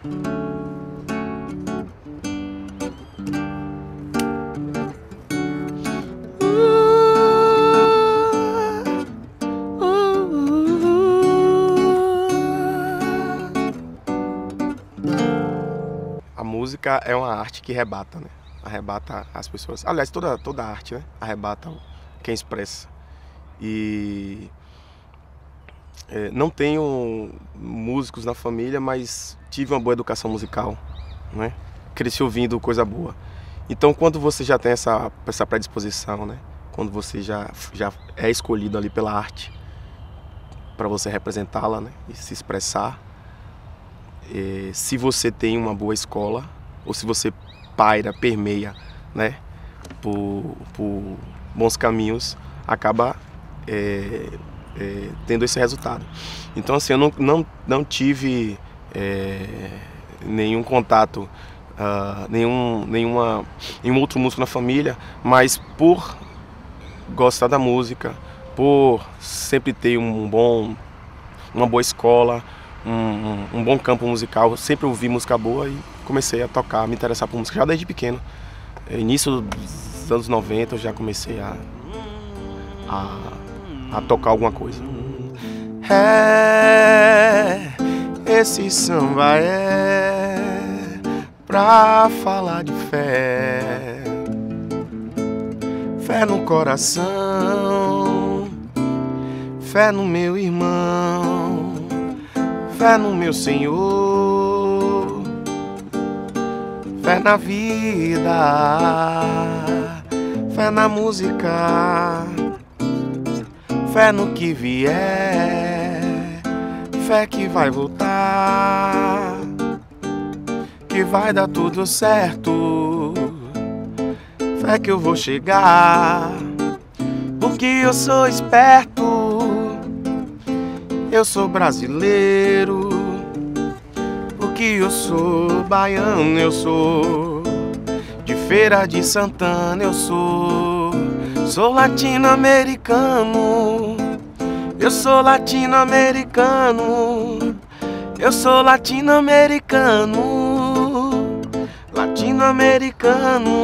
A música é uma arte que arrebata, né? Arrebata as pessoas. Aliás, toda arte, né? Arrebata quem expressa. E não tenho músicos na família, mas tive uma boa educação musical, né? Cresci ouvindo coisa boa. Então, quando você já tem essa predisposição, né? Quando você já é escolhido ali pela arte para você representá-la, né? E se expressar, se você tem uma boa escola, ou se você permeia, né, por bons caminhos, acaba tendo esse resultado. Então, assim, eu não tive nenhum contato, nenhum outro músico na família, mas por gostar da música, por sempre ter uma boa escola, um bom campo musical, sempre ouvi música boa e comecei a tocar, me interessar por música já desde pequeno. Início dos anos 90 eu já comecei a tocar alguma coisa. Esse samba pra falar de fé, fé no coração, fé no meu irmão, fé no meu Senhor, fé na vida, fé na música, fé no que vier, fé que vai voltar, que vai dar tudo certo, fé que eu vou chegar, porque eu sou esperto, eu sou brasileiro, porque eu sou baiano, eu sou de Feira de Santana, eu sou latino-americano, eu sou latino-americano, eu sou latino-americano, latino-americano.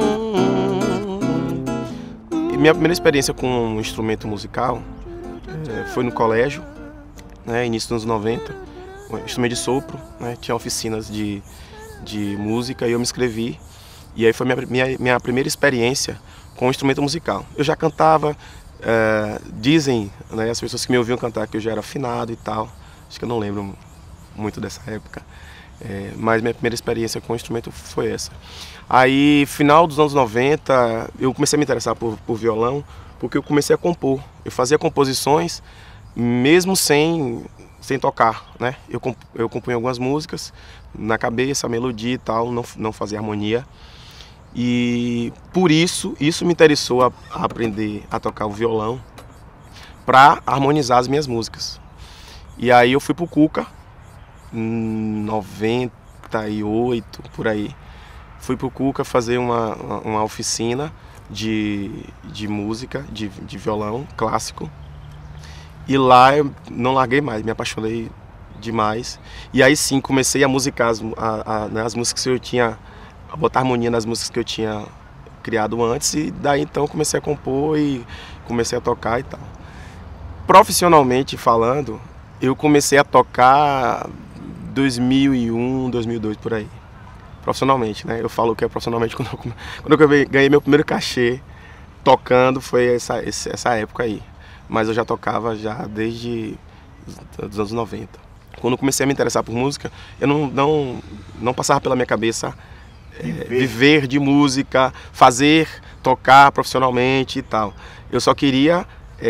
E minha primeira experiência com um instrumento musical foi no colégio, né, início dos anos 90, um instrumento de sopro, né, tinha oficinas de música e eu me inscrevi. E aí foi minha primeira experiência com um instrumento musical. Eu já cantava, dizem, né, as pessoas que me ouviam cantar que eu já era afinado e tal. Acho que eu não lembro muito dessa época. Mas minha primeira experiência com o instrumento foi essa. Aí, final dos anos 90, eu comecei a me interessar por violão, porque eu comecei a compor. Eu fazia composições mesmo sem tocar, né? Eu compunha algumas músicas na cabeça, a melodia e tal, não fazia harmonia. E por isso me interessou a aprender a tocar o violão para harmonizar as minhas músicas. E aí eu fui pro Cuca, em 98, por aí. Fui pro Cuca fazer uma oficina de música, de violão clássico. E lá eu não larguei mais, me apaixonei demais. E aí sim comecei a musicar as músicas que eu tinha, a botar harmonia nas músicas que eu tinha criado antes. E daí então comecei a compor e comecei a tocar e tal. Profissionalmente falando, eu comecei a tocar 2001, 2002 por aí. Profissionalmente, né? Eu falo que é profissionalmente quando eu ganhei meu primeiro cachê tocando, foi essa época aí. Mas eu já tocava já desde os anos 90. Quando eu comecei a me interessar por música, eu não passava pela minha cabeça viver de música, tocar profissionalmente e tal. Eu só queria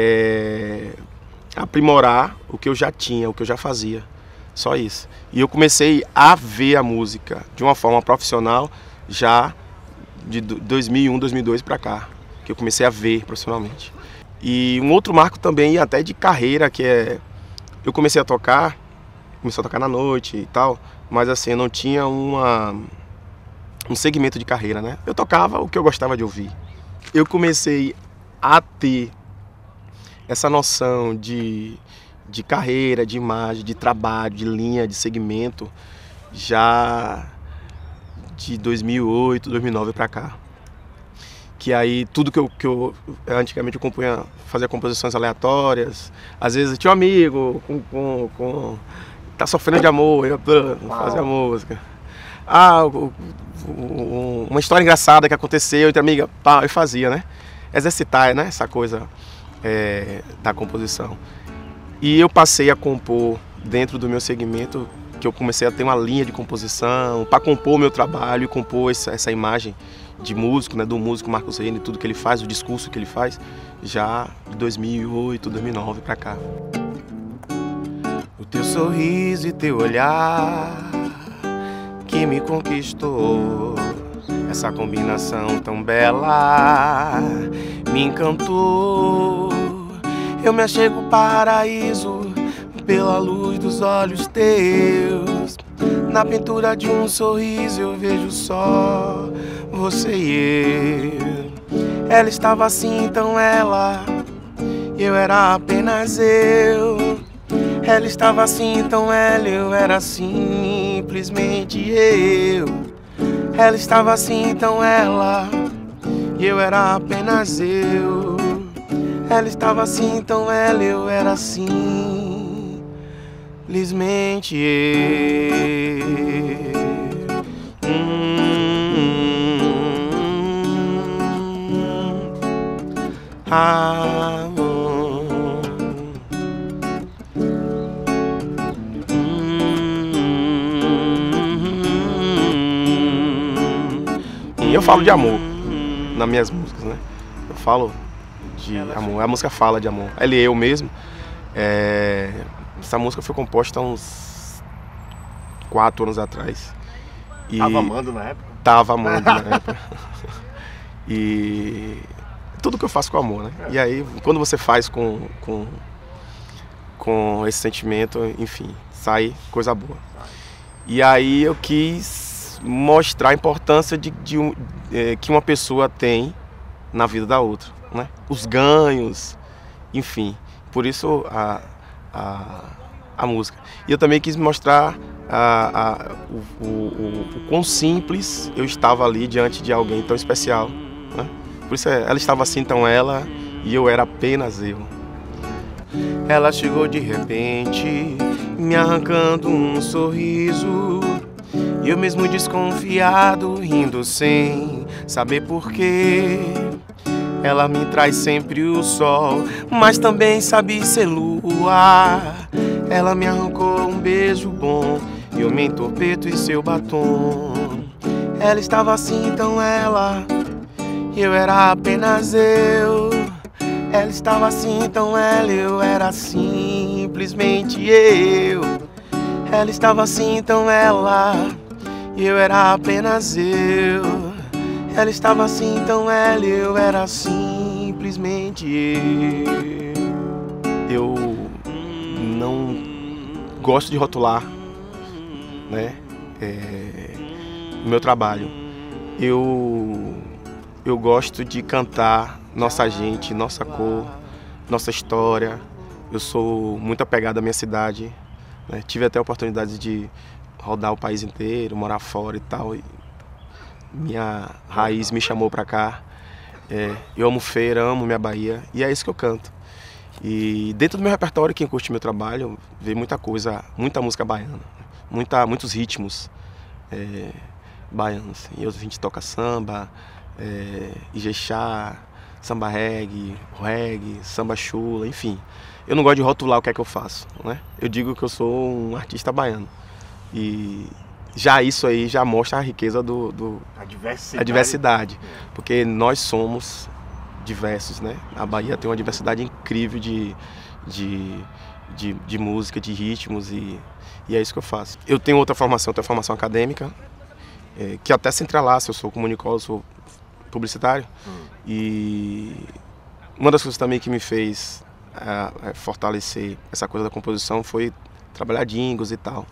aprimorar o que eu já tinha, o que eu já fazia. Só isso. E eu comecei a ver a música de uma forma profissional já de 2001, 2002 para cá, que eu comecei a ver profissionalmente. E um outro marco também, até de carreira, que eu comecei a tocar na noite e tal, mas assim, eu não tinha um segmento de carreira, né? Eu tocava o que eu gostava de ouvir. Eu comecei a ter essa noção de carreira, de imagem, de trabalho, de linha, de segmento, já de 2008, 2009 para cá. Que aí tudo que eu antigamente eu compunha, fazia composições aleatórias. Às vezes tinha um amigo tá sofrendo de amor, eu fazia música. Uma história engraçada que aconteceu entre amiga, pá, eu fazia, né? Exercitar, né? Essa coisa da composição. E eu passei a compor dentro do meu segmento, que eu comecei a ter uma linha de composição para compor o meu trabalho e compor essa imagem de músico, né? Do músico Marcos Reino e tudo que ele faz, o discurso que ele faz, já de 2008, 2009 para cá. O teu sorriso e teu olhar que me conquistou, essa combinação tão bela me encantou. Eu me achego ao paraíso pela luz dos olhos teus. Na pintura de um sorriso eu vejo só você e eu. Ela estava assim, então ela, eu era apenas eu. Ela estava assim, então ela, eu era simplesmente eu. Ela estava assim, então ela, e eu era apenas eu. Ela estava assim, então ela, eu era simplesmente eu. Amor. E eu falo de amor nas minhas músicas, né? Eu falo de amor, a música fala de amor. Ele eu mesmo. Essa música foi composta há uns 4 anos atrás. E tava amando na época? Tava amando na época. E tudo que eu faço com amor, né? E aí, quando você faz com esse sentimento, enfim, sai coisa boa. E aí eu quis mostrar a importância que uma pessoa tem na vida da outra, né? Os ganhos, enfim. Por isso a música. E eu também quis mostrar o quão simples eu estava ali diante de alguém tão especial, né? Por isso ela estava assim, então ela, e eu era apenas eu. Ela chegou de repente, me arrancando um sorriso. Eu mesmo desconfiado, rindo sem saber porquê. Ela me traz sempre o sol, mas também sabe ser lua. Ela me arrancou um beijo bom, eu me entorpeto e seu batom. Ela estava assim, então ela, eu era apenas eu. Ela estava assim, então ela, eu era simplesmente eu. Ela estava assim, então ela, eu era apenas eu. Ela estava assim, então ela, eu era simplesmente eu. Eu não gosto de rotular, né, o meu trabalho. Eu gosto de cantar nossa gente, nossa cor, nossa história. Eu sou muito apegado à minha cidade, né? Tive até a oportunidade de rodar o país inteiro, morar fora e tal. E minha raiz me chamou pra cá. Eu amo feira, amo minha Bahia e é isso que eu canto. E dentro do meu repertório, quem curte meu trabalho, vê muita coisa, muita música baiana, muitos ritmos baianos. E a gente toca samba, ijexá, samba reggae, samba chula, enfim. Eu não gosto de rotular o que é que eu faço, né? Eu digo que eu sou um artista baiano. E já isso aí já mostra a riqueza a diversidade. Porque nós somos diversos, né? A Bahia tem uma diversidade incrível de música, de ritmos e é isso que eu faço. Eu tenho outra formação, tenho formação acadêmica, que até se entrelaça, eu sou comunicólogo, sou publicitário. E uma das coisas também que me fez fortalecer essa coisa da composição foi trabalhar jingles e tal.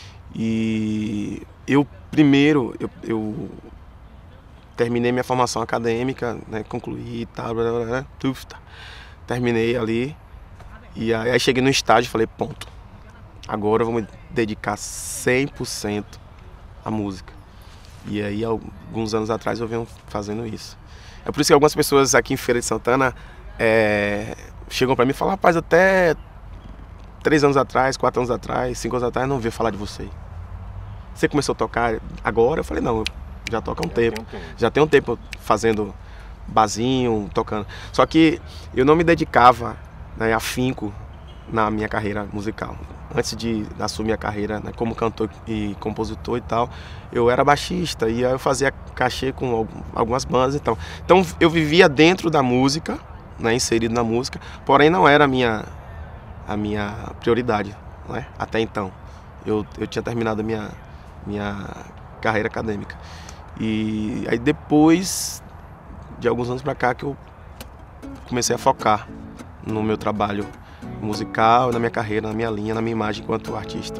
E eu primeiro terminei minha formação acadêmica, né, concluí e tal, terminei ali e aí cheguei no estágio e falei, ponto, agora eu vou me dedicar 100% a música. E aí, alguns anos atrás, eu venho fazendo isso. É por isso que algumas pessoas aqui em Feira de Santana chegam para mim e falam: rapaz, até 3 anos atrás, 4 anos atrás, 5 anos atrás, não ouvi falar de você. Você começou a tocar agora? Eu falei: não, eu já toco há um tempo. Já tem um tempo fazendo barzinho, tocando. Só que eu não me dedicava, né, afinco na minha carreira musical. Antes de assumir a carreira, né, como cantor e compositor e tal, eu era baixista e aí eu fazia cachê com algumas bandas e tal. Então eu vivia dentro da música, né, inserido na música, porém não era a minha prioridade, né, até então. Eu tinha terminado a minha carreira acadêmica. E aí depois de alguns anos pra cá que eu comecei a focar no meu trabalho musical, na minha carreira, na minha linha, na minha imagem enquanto artista.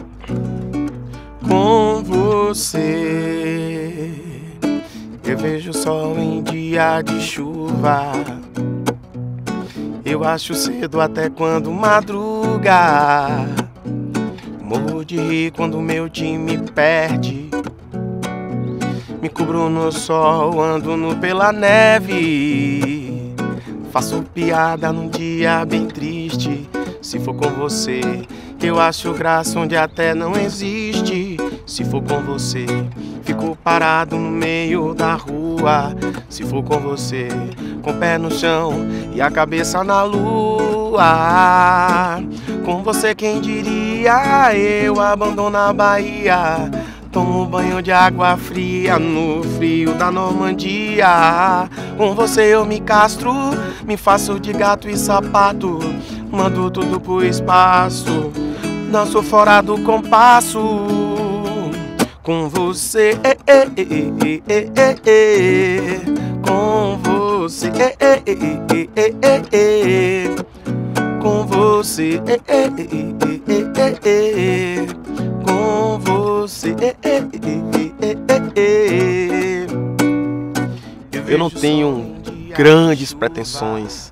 Com você eu vejo o sol em dia de chuva. Eu acho cedo até quando madruga. Morro de rir quando meu time perde. Me cubro no sol, ando pela neve. Faço piada num dia bem triste. Se for com você, eu acho graça onde até não existe. Se for com você, fico parado no meio da rua. Se for com você, com o pé no chão e a cabeça na lua. Com você, quem diria, eu abandono a Bahia. Tomo banho de água fria no frio da Normandia. Com você eu me castro, me faço de gato e sapato. Mando tudo pro espaço, danço fora do compasso. Com você, com você, com você, com você. Eu não tenho grandes pretensões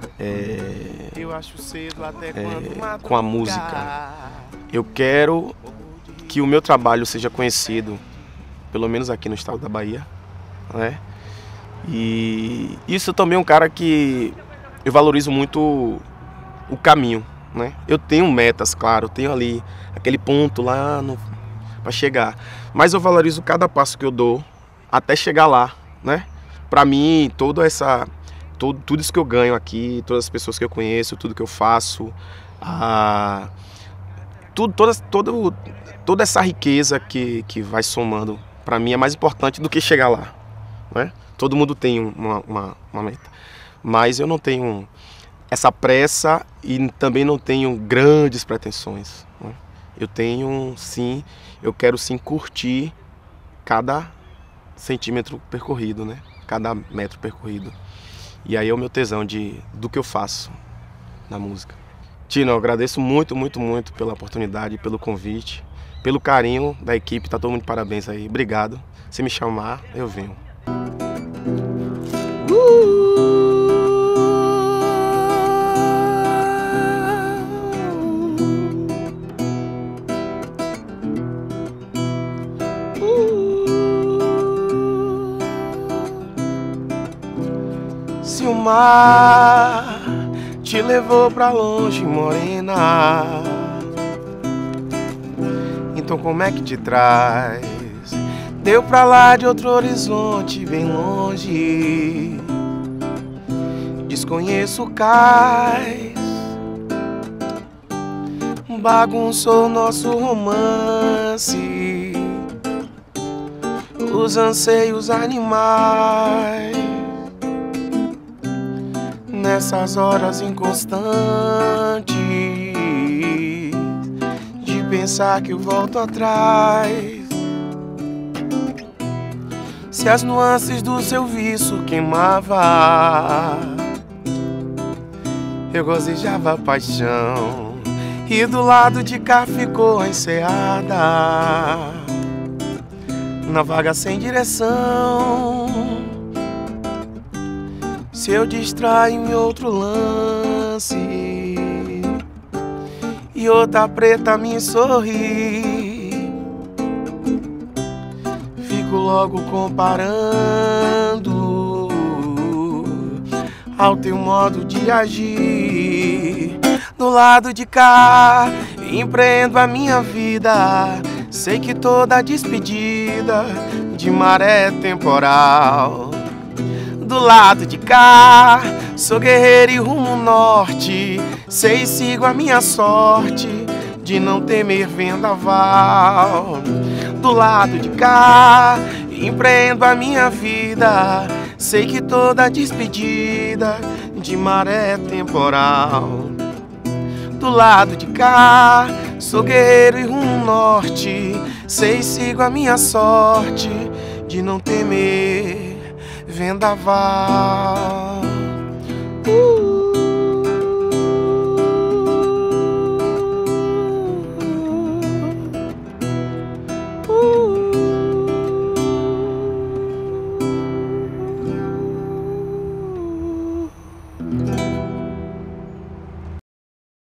com a música. Eu quero que o meu trabalho seja conhecido, pelo menos aqui no estado da Bahia, né? E isso também é um cara que eu valorizo muito o caminho, né? Eu tenho metas, claro, eu tenho ali aquele ponto lá para chegar, mas eu valorizo cada passo que eu dou até chegar lá, né? Para mim, tudo isso que eu ganho aqui, todas as pessoas que eu conheço, tudo que eu faço, toda essa riqueza que vai somando, para mim é mais importante do que chegar lá, né? Todo mundo tem uma meta, mas eu não tenho essa pressa e também não tenho grandes pretensões, né? Eu quero sim curtir cada centímetro percorrido, né? Cada metro percorrido. E aí é o meu tesão do que eu faço na música. Tino, eu agradeço muito, muito, muito pela oportunidade, pelo convite, pelo carinho da equipe, tá todo mundo de parabéns aí. Obrigado. Se me chamar, eu venho. Se o mar te levou pra longe, morena, então como é que te traz? Deu pra lá de outro horizonte, bem longe. Desconheço o cais, bagunçou nosso romance, os anseios animais. Nessas horas inconstantes de pensar que eu volto atrás. Se as nuances do seu vício queimava, eu gozejava a paixão e do lado de cá ficou a enseada, na vaga sem direção. Se eu distraio em outro lance e outra preta me sorri, logo comparando ao teu modo de agir. Do lado de cá, empreendo a minha vida. Sei que toda despedida de maré é temporal. Do lado de cá, sou guerreiro e rumo norte. Sei e sigo a minha sorte de não temer vendaval. Do lado de cá, empreendo a minha vida. Sei que toda despedida de maré é temporal. Do lado de cá, sou guerreiro e rumo norte. Sei e sigo a minha sorte de não temer vendaval.